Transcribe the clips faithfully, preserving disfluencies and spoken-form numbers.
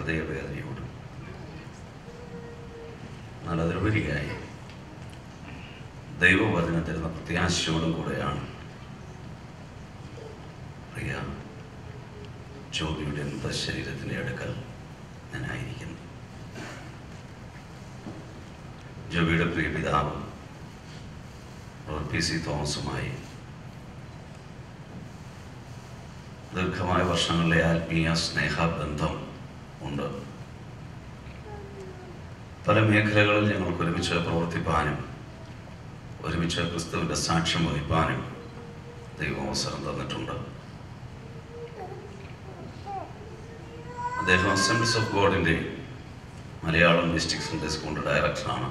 ഹൃദയവേദനയോടും എന്നാൽ അതിലുപരിയായി ദൈവവചനം തരുന്ന പ്രത്യാശയോടും കൂടെയാണ് പ്രിയ ജോബിയുടെ മൃതശരീരത്തിൻ്റെ അടുക്കൽ ഞാനായിരിക്കുന്നു. ജോബിയുടെ പ്രിയ പിതാവ് പി സി തോമസുമായി ദീർഘമായ വർഷങ്ങളിലെ ആത്മീയ സ്നേഹബന്ധം ഉണ്ട്. പല മേഖലകളിൽ ഞങ്ങൾക്ക് ഒരുമിച്ച് പ്രവർത്തിപ്പാനും ഒരുമിച്ച് ക്രിസ്തുവിൻ്റെ സാക്ഷ്യം വഹിപ്പാനും ദൈവം അവസരം തന്നിട്ടുണ്ട്. അദ്ദേഹം അസംബ്ലീസ് ഓഫ് ഗോഡിൻ്റെ മലയാളം ഡിസ്ട്രിക്ട് സൺഡേ സ്കൂളിൻ്റെ ഡയറക്ടറാണ്.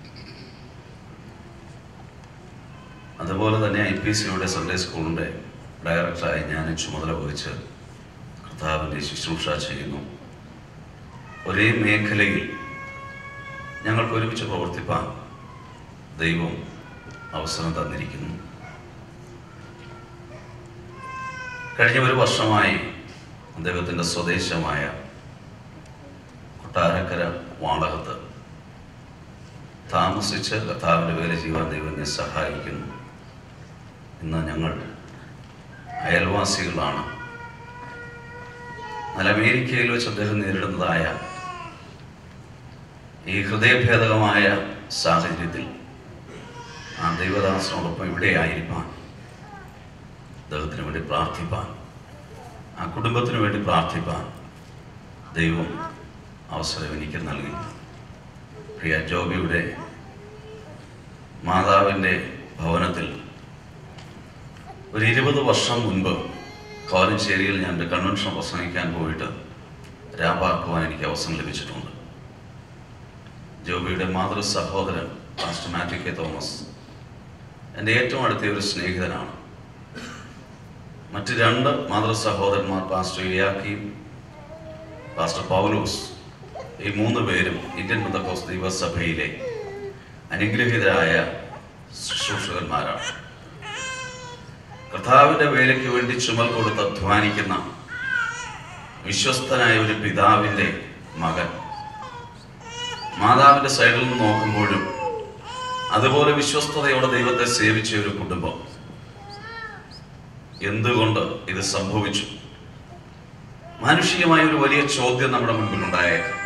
അതുപോലെ തന്നെ ഐ പി സിയുടെ സൺഡേ സ്കൂളിൻ്റെ ഡയറക്ടറായി ഞാൻ ചുമതല വഹിച്ച് കർത്താവിൻ്റെ ശുശ്രൂഷ ചെയ്യുന്നു. ഒരേ മേഖലയിൽ ഞങ്ങൾക്ക് ഒരുമിച്ച് പ്രവർത്തിപ്പാൻ ദൈവം അവസരം തന്നിരിക്കുന്നു. കഴിഞ്ഞ ഒരു വർഷമായി അദ്ദേഹത്തിൻ്റെ സ്വദേശമായ കൊട്ടാരക്കര വാളകത്ത് താമസിച്ച് കർത്താവിൻ്റെ വേല ചെയ്യുവാൻ ദൈവം എന്നെ സഹായിക്കുന്നു. ഇന്ന് ഞങ്ങൾ അയൽവാസികളാണ്. എന്നാൽ അമേരിക്കയിൽ വെച്ച് അദ്ദേഹം നേരിടുന്നതായ ഈ ഹൃദയഭേദകമായ സാഹചര്യത്തിൽ ആ ദൈവദാസനോടൊപ്പം ഇവിടെ ആയിരിക്കാൻ, അദ്ദേഹത്തിന് വേണ്ടി പ്രാർത്ഥിപ്പാൻ, ആ കുടുംബത്തിന് വേണ്ടി പ്രാർത്ഥിപ്പാൻ ദൈവം അവസരം എനിക്ക് നൽകി. പ്രിയ ജോബിയുടെ മാതാവിൻ്റെ ഭവനത്തിൽ ഒരു ഇരുപത് വർഷം മുൻപ് കോലഞ്ചേരിയിൽ ഞാൻ എൻ്റെ കൺവെൻഷൻ പ്രസംഗിക്കാൻ പോയിട്ട് രാപാർക്കുവാൻ എനിക്ക് അവസരം ലഭിച്ചിട്ടുണ്ട്. ജോബിയുടെ മാതൃ സഹോദരൻ പാസ്റ്റർ മാത്യു കെ തോമസ് എൻ്റെ ഏറ്റവും അടുത്ത ഒരു സ്നേഹിതനാണ്. മറ്റ് രണ്ട് മാതൃ സഹോദരന്മാർ പാസ്റ്റർ ഇലിയാക്കിയും പാസ്റ്റർ പൗലോസ്, ഈ മൂന്ന് പേരും ഇന്ത്യൻ പെന്തക്കോസ്ത് ദൈവസഭയിലെ അനുഗ്രഹീതരായ ശുശ്രൂഷകന്മാരാണ്. കർത്താവിൻ്റെ വേലയ്ക്ക് വേണ്ടി ചുമൽ കൊടുത്ത് അധ്വാനിക്കുന്ന വിശ്വസ്തനായ ഒരു പിതാവിൻ്റെ മകൻ. മാതാവിൻ്റെ സൈഡിൽ നിന്ന് നോക്കുമ്പോഴും അതുപോലെ വിശ്വസ്തതയോടെ ദൈവത്തെ സേവിച്ച ഒരു കുടുംബം. എന്തുകൊണ്ട് ഇത് സംഭവിച്ചു? മാനുഷികമായ ഒരു വലിയ ചോദ്യം നമ്മുടെ മുൻപിൽ ഉണ്ടായേക്കാം.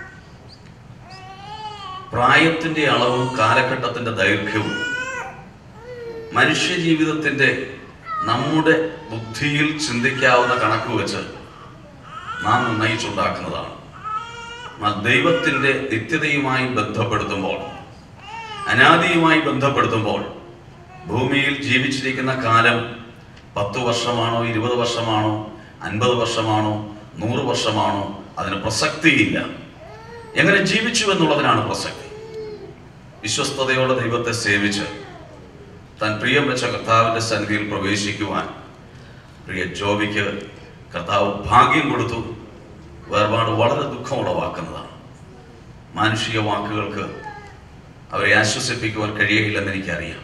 പ്രായത്തിൻ്റെ അളവും കാലഘട്ടത്തിൻ്റെ ദൈർഘ്യവും മനുഷ്യ ജീവിതത്തിൻ്റെ നമ്മുടെ ബുദ്ധിയിൽ ചിന്തിക്കാവുന്ന കണക്ക് വെച്ച് നാം നിർണയിച്ചുണ്ടാക്കുന്നതാണ്. ദൈവത്തിൻ്റെ നിത്യതയുമായി ബന്ധപ്പെടുത്തുമ്പോൾ, അനാദിയുമായി ബന്ധപ്പെടുത്തുമ്പോൾ ഭൂമിയിൽ ജീവിച്ചിരിക്കുന്ന കാലം പത്ത് വർഷമാണോ ഇരുപത് വർഷമാണോ അൻപത് വർഷമാണോ നൂറ് വർഷമാണോ അതിന് പ്രസക്തിയില്ല. എങ്ങനെ ജീവിച്ചു എന്നുള്ളതിനാണ് പ്രസക്തി. വിശ്വസ്തതയോടെ ദൈവത്തെ സേവിച്ച് താൻ പ്രിയം വെച്ച കർത്താവിൻ്റെ സന്നിധിയിൽ പ്രവേശിക്കുവാൻ പ്രിയ ജോബിക്ക് കർത്താവ് ഭാഗ്യം കൊടുത്തു. വേർപാട് വളരെ ദുഃഖം ഉളവാക്കുന്നതാണ്. മാനുഷിക വാക്കുകൾക്ക് അവരെ ആശ്വസിപ്പിക്കുവാൻ കഴിയുകയില്ലെന്ന് എനിക്കറിയാം.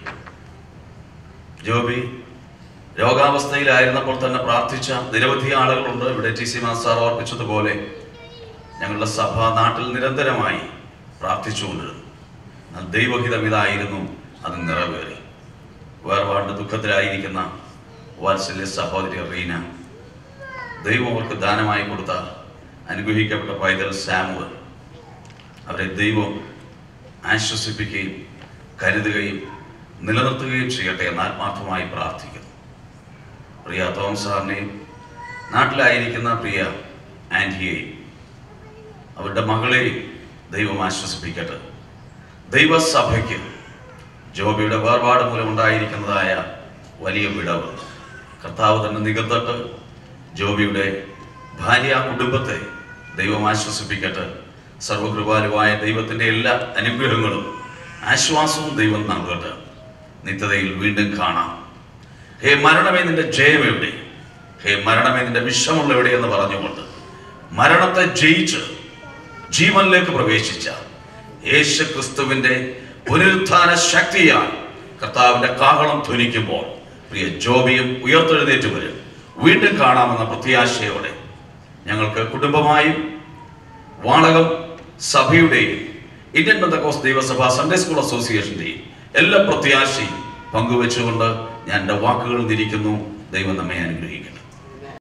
ജോബി രോഗാവസ്ഥയിലായിരുന്നപ്പോൾ തന്നെ പ്രാർത്ഥിച്ച നിരവധി ആളുകളുണ്ട്. ഇവിടെ ടി സി മാസാർ ഓർപ്പിച്ചതുപോലെ ഞങ്ങളുടെ സഭ നാട്ടിൽ നിരന്തരമായി പ്രാർത്ഥിച്ചുകൊണ്ടിരുന്നു. എന്നാൽ ദൈവഹിതം ഇതായിരുന്നു, അത് നിറവേറി. വേർപാടിൻ്റെ ദുഃഖത്തിലായിരിക്കുന്ന വാത്സല്യ സഹോദരി റീന, ദൈവം അവർക്ക് ദാനമായി കൊടുത്ത അനുഗ്രഹിക്കപ്പെട്ട പൈതൽ സാമുവൽ, അവരെ ദൈവം ആശ്വസിപ്പിക്കുകയും കരുതുകയും നിലനിർത്തുകയും ചെയ്യട്ടെ എന്ന് ആത്മാർത്ഥമായി പ്രാർത്ഥിക്കുന്നു. പ്രിയ തോമസ് സാറിനെയും നാട്ടിലായിരിക്കുന്ന പ്രിയ ആൻറ്റിയെയും അവരുടെ മകളെയും ദൈവം ആശ്വസിപ്പിക്കട്ടെ. ദൈവസഭയ്ക്ക് ജോബിയുടെ വേർപാട് മൂലമുണ്ടായിരിക്കുന്നതായ വലിയ വിടവ് കർത്താവ് തന്നെ നികത്തട്ട് ജോബിയുടെ ഭാര്യ കുടുംബത്തെ ദൈവം ആശ്വസിപ്പിക്കട്ടെ. സർവകൃപാലുവായ ദൈവത്തിൻ്റെ എല്ലാ അനുഗ്രഹങ്ങളും ആശ്വാസവും ദൈവം നൽകട്ടെ. നിത്യതയിൽ വീണ്ടും കാണാം. ഹേ മരണമേ നിന്റെ ജയം എവിടെ? ഹേ മരണമേ നിന്റെ വിഷമുള്ള എവിടെ എന്ന് പറഞ്ഞുകൊണ്ട് മരണത്തെ ജയിച്ച് ജീവനിലേക്ക് പ്രവേശിച്ച യേശു ക്രിസ്തുവിൻ്റെ പുനരുത്ഥാന ശക്തിയാൽ കർത്താവിൻ്റെ കാഹളം ധ്വനിക്കുമ്പോൾ പ്രിയ ജോബിയും ഉയർത്തെഴുന്നേറ്റ് വരും. വീണ്ടും കാണാമെന്ന പ്രത്യാശയോടെ ഞങ്ങൾക്ക് കുടുംബമായും വാളകം സഭയുടെയും ഇന്ത്യൻ പെന്തക്കോസ്ത് ദൈവസഭ സൺഡേ സ്കൂൾ അസോസിയേഷന്റെയും എല്ലാ പ്രത്യാശയും പങ്കുവെച്ചുകൊണ്ട് ഞാൻ എൻ്റെ വാക്കുകൾ തിരിക്കുന്നു. ദൈവം നമ്മെ അനുഗ്രഹിക്കും.